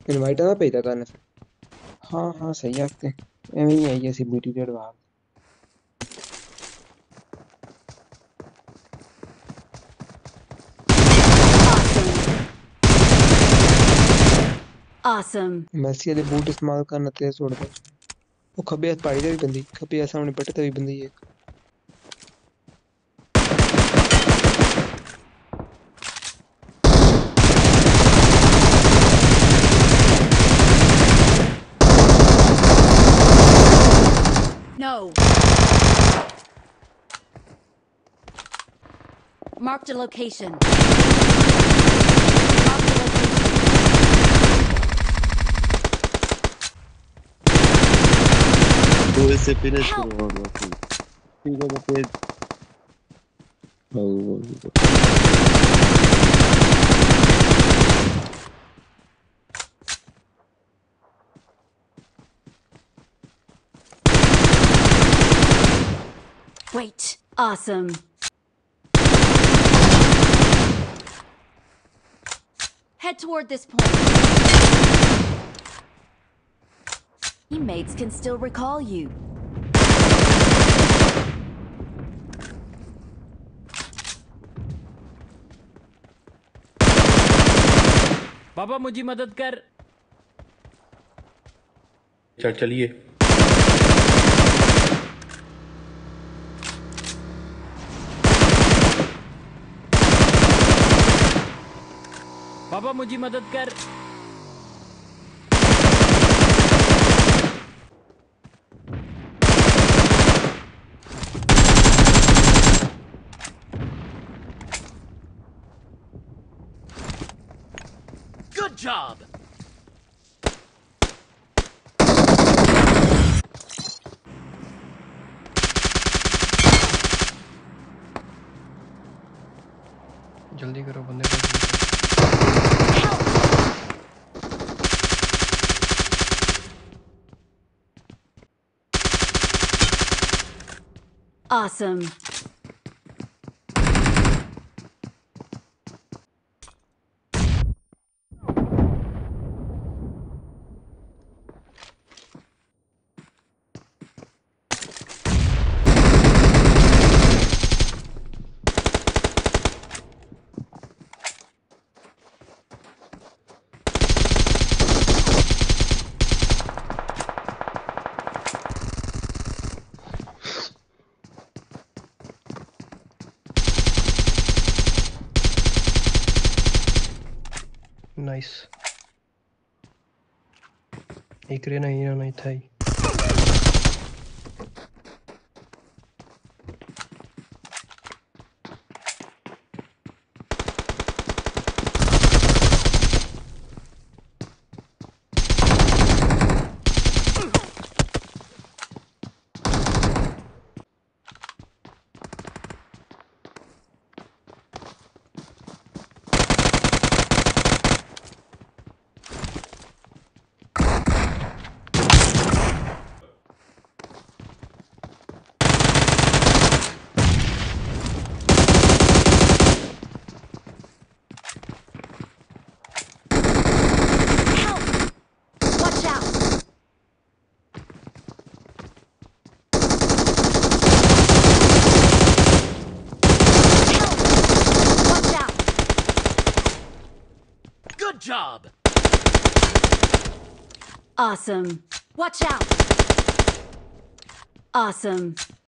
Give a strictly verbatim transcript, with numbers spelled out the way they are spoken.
Invite ना भेजा करने फिर। हाँ हाँ सही आखते एवं ही है जैसे बीटी डेढ़ बाहर। Awesome. मैसी वाले बूट इस्तेमाल करना तेज छोड़ता है। वो खब्बे हाथ पाड़ी दे भी बंदी खब्बे हाथ सामने पट्टे ते भी बंदी एक। No. Marked a location. Marked a location. तो इससे फिनिश Help! करो और बाकी ठीक है तो फिर Wait. Awesome. Head toward this point. Teammates can still recall you. बाबा मुझे मदद कर। चल चलिए। बाबा मुझे मदद कर। Good job. जल्दी करो बंदे को। Awesome. नाइस इकरे नहीं ना नहीं था ही। Watch out! Watch out! Good job. Awesome. Watch out! Awesome.